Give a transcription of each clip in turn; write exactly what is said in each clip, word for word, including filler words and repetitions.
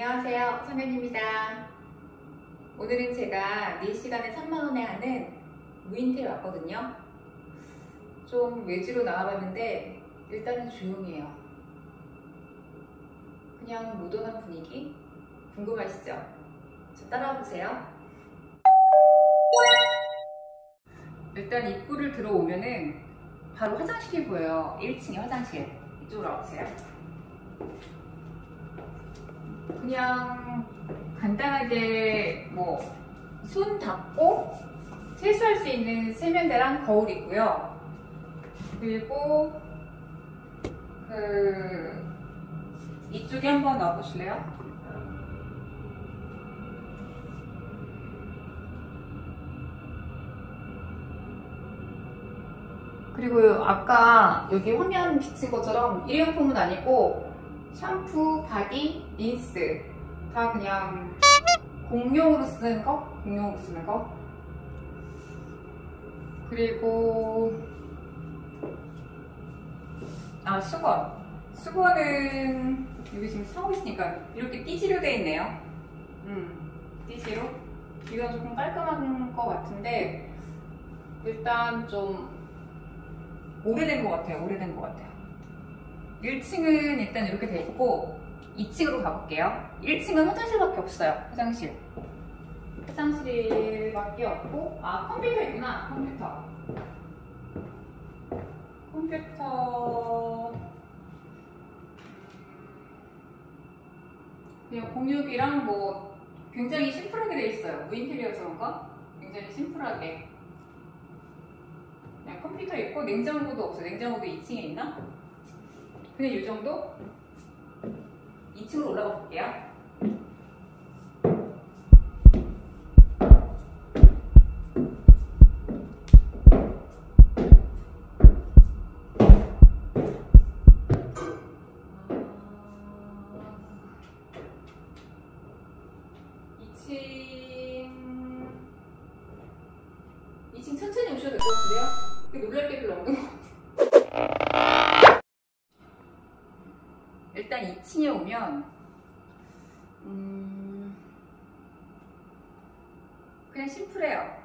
안녕하세요, 선현입니다. 오늘은 제가 네 시간에 삼만 원에 하는 무인텔에 왔거든요. 좀 외지로 나와봤는데 일단은 조용해요. 그냥 모던한 분위기? 궁금하시죠? 저 따라와 보세요. 일단 입구를 들어오면은 바로 화장실이 보여요. 일 층에 화장실. 이쪽으로 와보세요. 그냥 간단하게 뭐 손 닦고 세수할 수 있는 세면대랑 거울이 있고요. 그리고 그 이쪽에 한번 와보실래요? 그리고 아까 여기 화면 비친 것처럼 일회용품은 아니고 샴푸, 바디, 린스 다 그냥 공용으로 쓰는 거? 공용으로 쓰는 거. 그리고 아, 수건. 수건은 여기 지금 사고 있으니까 이렇게 띠지로 되어 있네요. 음, 띠지로. 이건 조금 깔끔한 것 같은데 일단 좀 오래된 것 같아요. 오래된 것 같아요. 일 층은 일단 이렇게 돼 있고 이 층으로 가볼게요. 일 층은 화장실밖에 없어요. 화장실. 화장실밖에 없고 아, 컴퓨터 있구나. 컴퓨터. 컴퓨터 그냥 공유기랑 뭐 굉장히 심플하게 돼 있어요. 무인텔이어서 그런가? 굉장히 심플하게. 그냥 컴퓨터 있고 냉장고도 없어요. 냉장고도 이 층에 있나? 그냥 이 정도? 이 층으로 올라가 볼게요. 이 층... 이 층 천천히 오셔도 될 것 같은데요? 놀랄 게 별로 없는 것 같아요. 일단 이 층에 오면 음... 그냥 심플해요.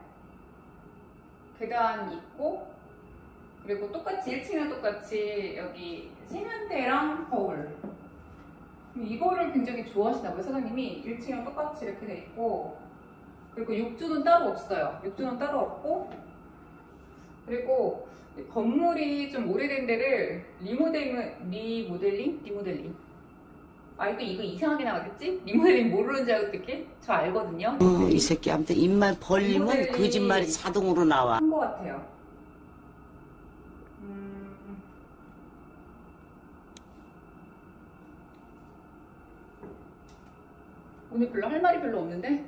계단 있고 그리고 똑같이 일 층이랑 똑같이 여기 세면대랑 거울. 이거를 굉장히 좋아하시나봐요. 사장님이 일 층이랑 똑같이 이렇게 돼 있고 그리고 욕조는 따로 없어요. 욕조는 따로 없고 그리고 건물이 좀 오래된 데를 리모델링, 리모델링? 리모델링. 아, 이거, 이거 이상하게 나왔겠지? 리모델링 모르는 줄 알았겠지? 저 알거든요. 어, 이 새끼 아무튼 입만 벌리면 거짓말이 자동으로 나와. 한 것 같아요. 음... 오늘 별로 할 말이 별로 없는데?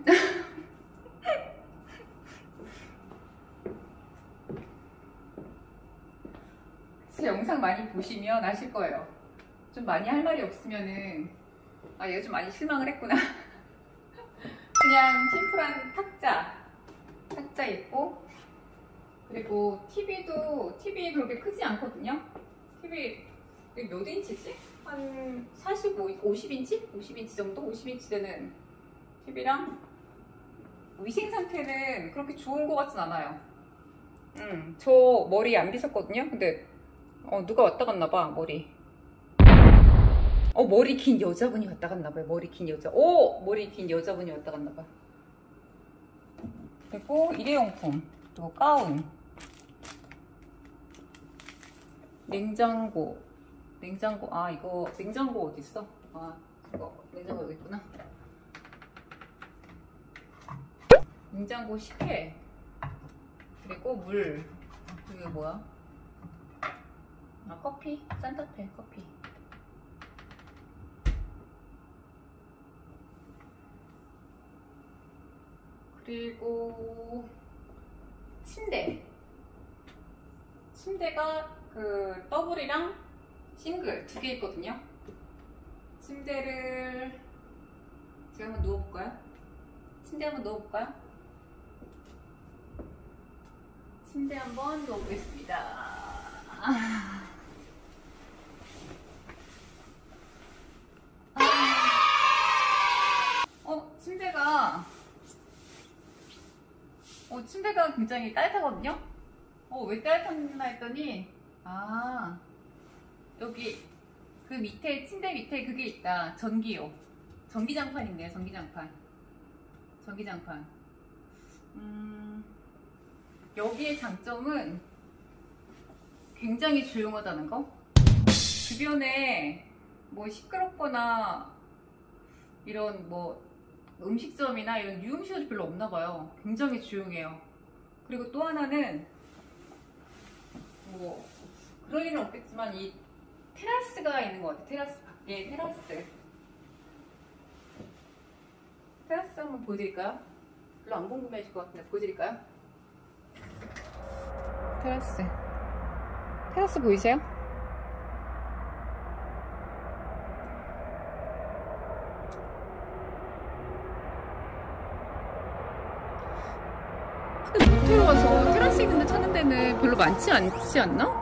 제 영상 많이 보시면 아실 거예요. 좀 많이 할 말이 없으면은 아, 얘가 좀 많이 실망을 했구나. 그냥 심플한 탁자 탁자 있고 그리고 티비도 티비 그렇게 크지 않거든요. 티비 몇 인치지? 한 사십오, 오십 인치? 오십 인치 정도? 오십 인치 되는 티비랑 위생 상태는 그렇게 좋은 것 같진 않아요. 음, 저 머리 안 빗었거든요. 근데 어, 누가 왔다 갔나 봐, 머리. 어, 머리 긴 여자분이 왔다 갔나 봐요. 머리 긴 여자. 오! 머리 긴 여자분이 왔다 갔나 봐. 그리고 일회용품. 그리고 가운. 냉장고. 냉장고. 아, 이거 냉장고 어디 있어? 아, 이거 냉장고 여기 있구나. 냉장고 식혜. 그리고 물. 이게 뭐야? 아, 커피? 산타페 커피. 그리고 침대. 침대가 그 더블이랑 싱글 두 개 있거든요. 침대를 제가 한번 누워볼까요? 침대 한번 누워볼까요? 침대 한번 누워보겠습니다. 아... 아... 침대가 어, 침대가 굉장히 따뜻하거든요. 어, 왜 따뜻했나 했더니 아, 여기 그 밑에 침대 밑에 그게 있다. 전기요. 전기장판 있네요. 전기장판. 전기장판. 음, 여기의 장점은 굉장히 조용하다는 거. 주변에 뭐 시끄럽거나 이런 뭐 음식점이나 이런 유흥시설이 별로 없나 봐요. 굉장히 조용해요. 그리고 또 하나는 뭐 그런 일은 없겠지만 이 테라스가 있는 것 같아요. 테라스 밖에 테라스. 테라스 한번 보여드릴까요? 별로 안 궁금해하실 것 같은데 보여드릴까요? 테라스. 테라스 보이세요? 근데 모텔 와서 테라스 있는데 찾는 데는 별로 많지 않지 않나?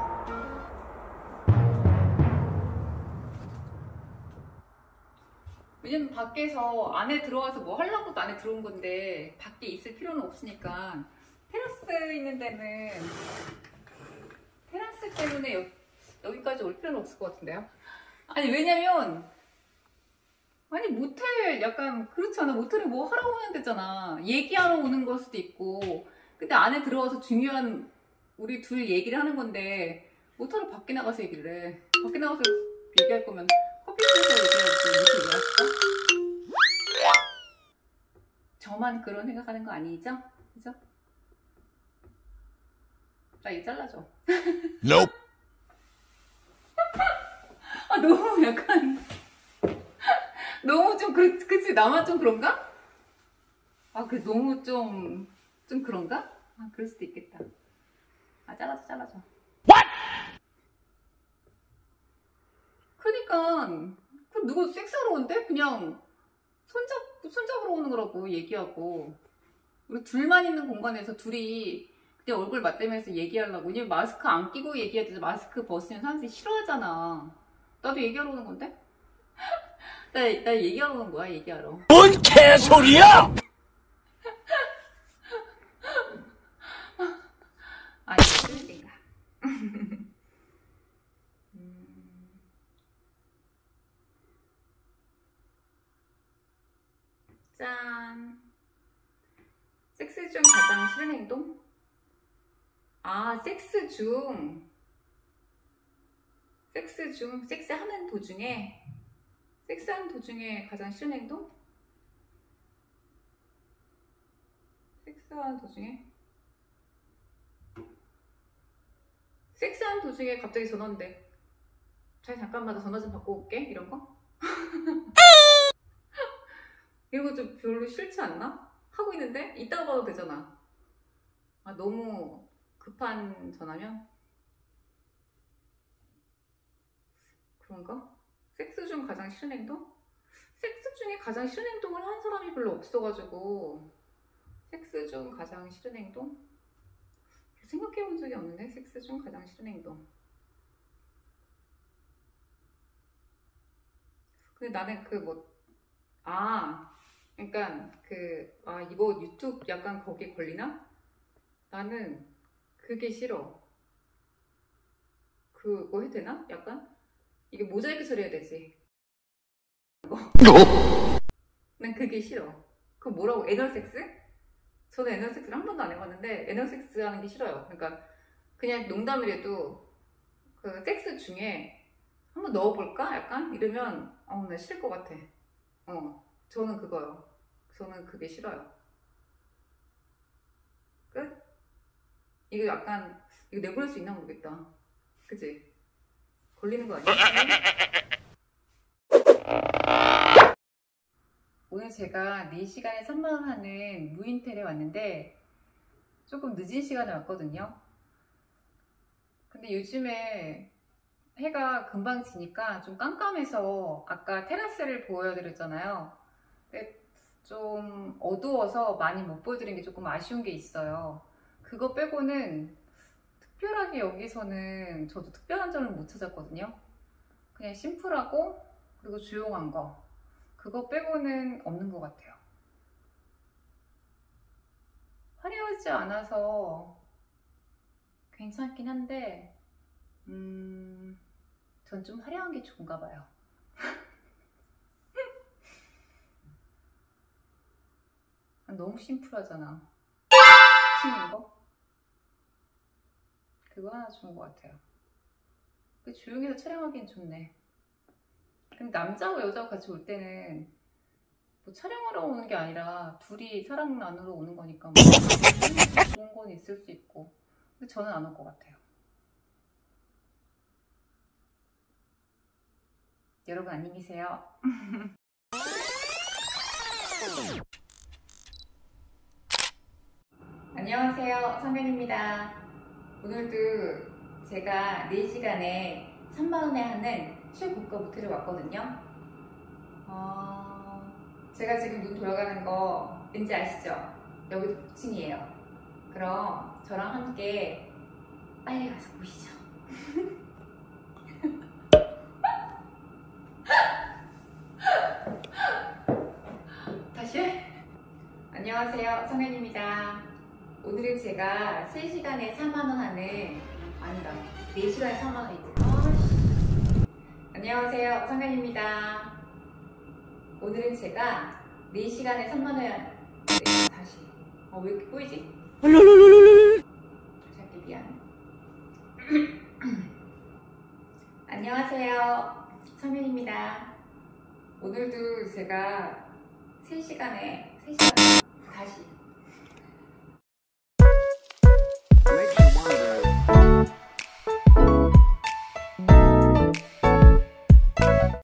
왜냐면 밖에서 안에 들어와서 뭐 하려고도 안에 들어온 건데 밖에 있을 필요는 없으니까 테라스 있는 데는 테라스 때문에 여, 여기까지 올 필요는 없을 것 같은데요? 아니 왜냐면 아니 모텔 약간 그렇지 않아? 모텔에 뭐 하러 오는 데잖아. 얘기하러 오는 걸 수도 있고 근데 안에 들어와서 중요한 우리 둘 얘기를 하는 건데 모텔을 밖에 나가서 얘기를 해. 밖에 나가서 얘기할 거면 커피숍에서 얘기하지 무슨 얘기할까? 저만 그런 생각하는 거 아니죠? 그죠? 나 이거 잘라줘. Nope. 아 너무 약간 너무 좀 그, 그치 나만 좀 그런가? 아 그 너무 좀 좀 그런가? 아 그럴 수도 있겠다. 아 잘라줘 잘라줘. What? 그니까 그 누구 섹스하러 온대? 그냥 손잡 손잡으러 오는 거라고 얘기하고 우리 둘만 있는 공간에서 둘이 그냥 얼굴 맞대면서 얘기하려고. 왜냐면 마스크 안 끼고 얘기해야 되지. 마스크 벗으면 사람들이 싫어하잖아. 나도 얘기하러 오는 건데? 나, 나 얘기하러 오는 거야 얘기하러. 뭔 개소리야! 아 이거 끊을게가. 음. 짠. 섹스 중 가장 싫은 행동? 아 섹스 중 섹스 중 섹스하는 도중에 섹스하는 도중에 가장 싫은 행동? 섹스하는 도중에 섹스하는 도중에 갑자기 전화 온대. 잘 잠깐만 나 전화 좀 받고 올게 이런 거? 이런 거 좀 별로 싫지 않나? 하고 있는데 이따가 봐도 되잖아. 아 너무 급한 전화면? 그런가? 섹스 중 가장 싫은 행동? 섹스 중에 가장 싫은 행동을 한 사람이 별로 없어가지고 섹스 중 가장 싫은 행동? 생각해본 적이 없는데 섹스 중 가장 싫은 행동. 근데 나는 그 뭐 아 그러니까 그 아 이거 유튜브 약간 거기 걸리나? 나는 그게 싫어. 그거 해도 되나? 약간? 이게 모자이크 처리해야 되지. 난 그게 싫어. 그거 뭐라고? 애널섹스? 저는 애널섹스를 한 번도 안 해봤는데 애널섹스 하는 게 싫어요. 그러니까 그냥 농담이라도 그 섹스 중에 한번 넣어볼까? 약간? 이러면 어, 나 싫을 것 같아. 어, 저는 그거요. 저는 그게 싫어요. 끝? 이거 약간 이거 내보낼 수 있나 모르겠다. 그치? 걸리는 거 아니야? 오늘 제가 네 시간에 삼만 원 하는 무인텔에 왔는데 조금 늦은 시간에 왔거든요. 근데 요즘에 해가 금방 지니까 좀 깜깜해서 아까 테라스를 보여드렸잖아요. 근데 좀 어두워서 많이 못 보여드린 게 조금 아쉬운 게 있어요. 그거 빼고는 특별하게 여기서는 저도 특별한 점을 못 찾았거든요. 그냥 심플하고 그리고 조용한 거 그거 빼고는 없는 것 같아요. 심플하지 않아서 괜찮긴 한데 음, 전 좀 화려한 게 좋은가 봐요. 너무 심플하잖아. 치는 거? 그거 하나 좋은 것 같아요. 조용해서 촬영하기엔 좋네. 근데 남자하고 여자하고 같이 올 때는 뭐 촬영하러 오는 게 아니라 둘이 사랑 나누러 오는 거니까 뭐 좋은 건 있을 수 있고, 근데 저는 안 올 것 같아요. 여러분 안녕히 계세요. 안녕하세요, 성현입니다. 오늘도 제가 네 시간에 삼만 원에 하는 최고가 모텔을 왔거든요. 어... 제가 지금 눈 돌아가는 거 왠지 아시죠? 여기도 복층이에요. 그럼 저랑 함께 빨리 가서 보시죠. 다시? 안녕하세요, 성현입니다. 오늘은 제가 세 시간에 사만 원 하는, 아니다, 네 시간에 사만 원이지. 아씨. 안녕하세요, 성현입니다. 오늘은 제가 네 시간에 삼만 원, 네, 다시. 어, 왜 이렇게 꼬이지? 다시 할게, 미안. 안녕하세요, 성현입니다. 오늘도 제가 세 시간에, 세 시간에